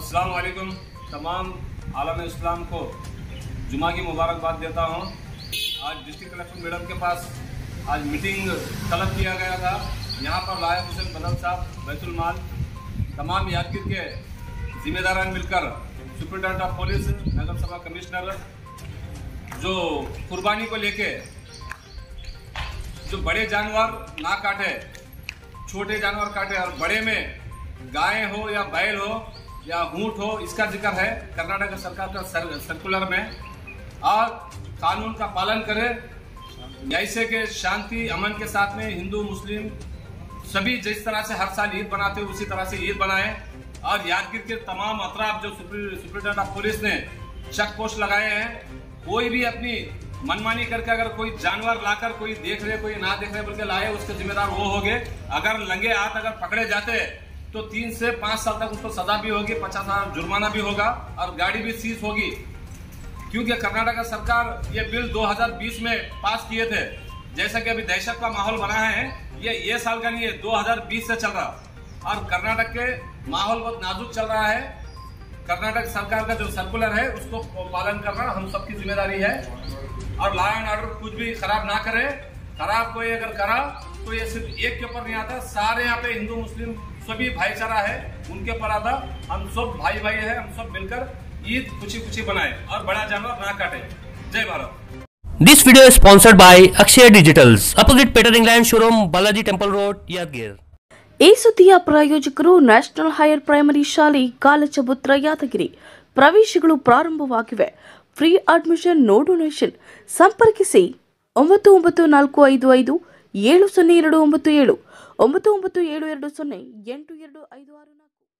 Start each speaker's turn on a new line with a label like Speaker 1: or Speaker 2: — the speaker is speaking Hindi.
Speaker 1: अस्सलाम वालेकुम। तमाम आलम इस्लाम को जुमा की मुबारकबाद देता हूँ। आज डिस्ट्रिक्ट कलेक्टर मैडम के पास आज मीटिंग तलब किया गया था। यहाँ पर लायक हुसैन बदल साहब, बैतुल माल, तमाम यादगीर के जिम्मेदारान मिलकर सुप्रिटेंडेंट ऑफ पुलिस, नगर सभा कमिश्नर, जो कुर्बानी को लेके जो बड़े जानवर ना काटे, छोटे जानवर काटे और बड़े में गाय हो या बैल हो या ऊंट हो, इसका जिक्र है कर्नाटक सरकार का सर्कुलर में। और कानून का पालन करे, ऐसे के शांति अमन के साथ में हिंदू मुस्लिम सभी जिस तरह से हर साल ईद बनाते हैं उसी तरह से ईद बनाएं। और यादगीर के तमाम अतराफ जो सुप्रिटेंडेंट ऑफ पुलिस ने चेक पोस्ट लगाए हैं, कोई भी अपनी मनमानी करके अगर कोई जानवर लाकर कोई देख रहे कोई ना देख रहे बल्कि लाए, उसके जिम्मेदार वो होंगे। अगर लंगे हाथ अगर पकड़े जाते तो 3 से 5 साल तक उसको सजा भी होगी, 50,000 जुर्माना भी होगा और गाड़ी भी सीज होगी। क्योंकि कर्नाटक सरकार ये बिल 2020 में पास किए थे। जैसा कि अभी दहशत का माहौल बना है, ये साल का नहीं है, 2020 से चल रहा। और कर्नाटक के माहौल बहुत नाजुक चल रहा है। कर्नाटक सरकार का जो सर्कुलर है उसको पालन करना हम सबकी जिम्मेदारी है। और लॉ एंड ऑर्डर कुछ भी खराब ना करे। खराब कोई अगर करा तो ये सिर्फ एक के ऊपर नहीं आता, सारे यहाँ पे हिंदू मुस्लिम सभी भाईचारा है, उनके ऊपर आता। हम सब भाई भाई है, हम सब मिलकर ईद खुशी खुशी बनाए और बड़ा जानवर ना काटे। जय Bharat.
Speaker 2: This video is sponsored by Akshaya Digitals, opposite Peter England showroom, Balaji Temple Road, Yadgir.
Speaker 3: ಈ ಸುದ್ದಿಯ ಪ್ರಾಯೋಜಕರು ನ್ಯಾಷನಲ್ ಹೈಯರ್ ಪ್ರೈಮರಿ ಶಾಲೆ ಕಾಲಚಬುತ್ರ ಯಾದಗಿರಿ. ಪ್ರವೇಶಗಳು ಪ್ರಾರಂಭವಾಗಿವೆ. Free admission, no donation. ಸಂಪರ್ಕಿಸಿ 9945570297 9972208254.